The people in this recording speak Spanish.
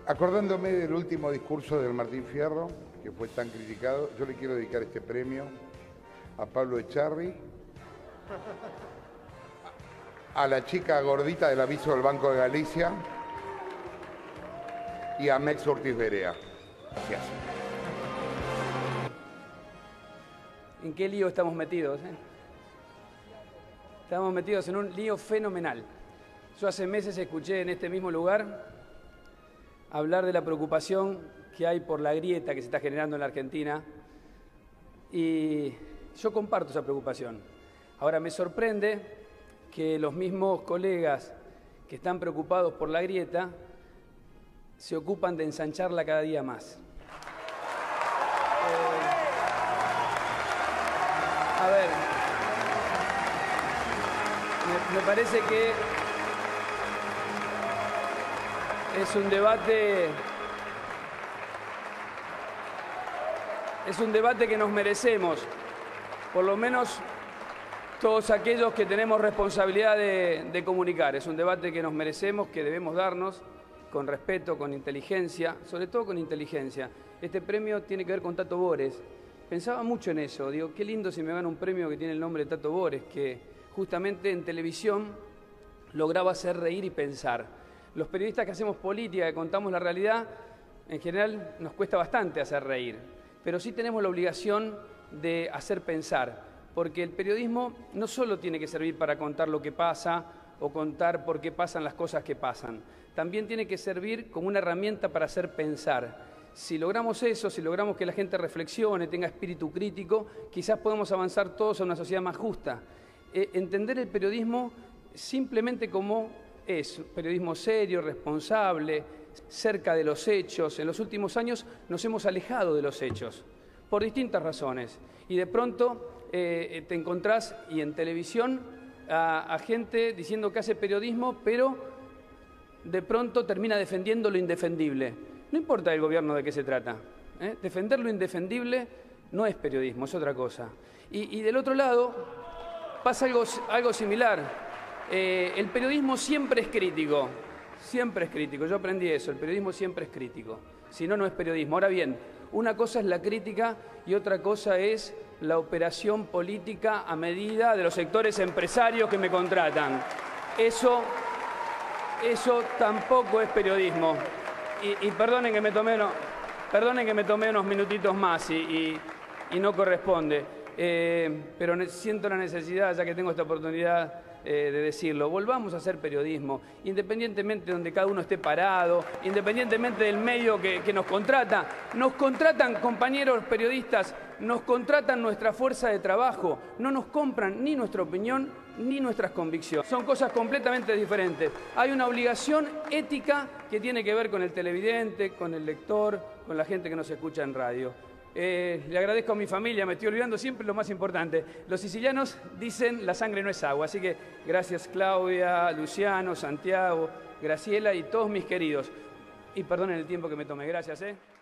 Acordándome del último discurso del Martín Fierro, que fue tan criticado, yo le quiero dedicar este premio a Pablo Echarri, a la chica gordita del aviso del Banco de Galicia y a Mex Ortiz Berea. Gracias. ¿En qué lío estamos metidos? Estamos metidos en un lío fenomenal. Yo hace meses escuché en este mismo lugar hablar de la preocupación que hay por la grieta que se está generando en la Argentina y yo comparto esa preocupación. Ahora me sorprende que los mismos colegas que están preocupados por la grieta se ocupan de ensancharla cada día más. A ver, me parece que es un debate que nos merecemos, por lo menos todos aquellos que tenemos responsabilidad de comunicar. Es un debate que nos merecemos, que debemos darnos con respeto, con inteligencia, sobre todo con inteligencia. Este premio tiene que ver con Tato Bores. Pensaba mucho en eso, digo, qué lindo si me gana un premio que tiene el nombre de Tato Bores, que justamente en televisión lograba hacer reír y pensar. Los periodistas que hacemos política, que contamos la realidad, en general nos cuesta bastante hacer reír, pero sí tenemos la obligación de hacer pensar, porque el periodismo no solo tiene que servir para contar lo que pasa o contar por qué pasan las cosas que pasan, también tiene que servir como una herramienta para hacer pensar. Si logramos eso, si logramos que la gente reflexione, tenga espíritu crítico, quizás podemos avanzar todos a una sociedad más justa. Entender el periodismo simplemente como es periodismo serio, responsable, cerca de los hechos. En los últimos años nos hemos alejado de los hechos, por distintas razones. Y de pronto te encontrás, y en televisión, a gente diciendo que hace periodismo, pero de pronto termina defendiendo lo indefendible. No importa el gobierno de qué se trata. Defender lo indefendible no es periodismo, es otra cosa. Y del otro lado pasa algo similar. El periodismo siempre es crítico, yo aprendí eso, el periodismo siempre es crítico, si no, no es periodismo. Ahora bien, una cosa es la crítica y otra cosa es la operación política a medida de los sectores empresarios que me contratan. Eso tampoco es periodismo. Y perdonen que me tomé unos minutitos más y no corresponde, pero siento la necesidad, ya que tengo esta oportunidad, de decirlo. Volvamos a hacer periodismo, independientemente de donde cada uno esté parado, independientemente del medio que nos contrata. Nos contratan compañeros periodistas, nos contratan nuestra fuerza de trabajo, no nos compran ni nuestra opinión ni nuestras convicciones. Son cosas completamente diferentes. Hay una obligación ética que tiene que ver con el televidente, con el lector, con la gente que nos escucha en radio. Le agradezco a mi familia, me estoy olvidando siempre lo más importante. Los sicilianos dicen la sangre no es agua, así que gracias Claudia, Luciano, Santiago, Graciela y todos mis queridos. Y perdonen el tiempo que me tomé, gracias.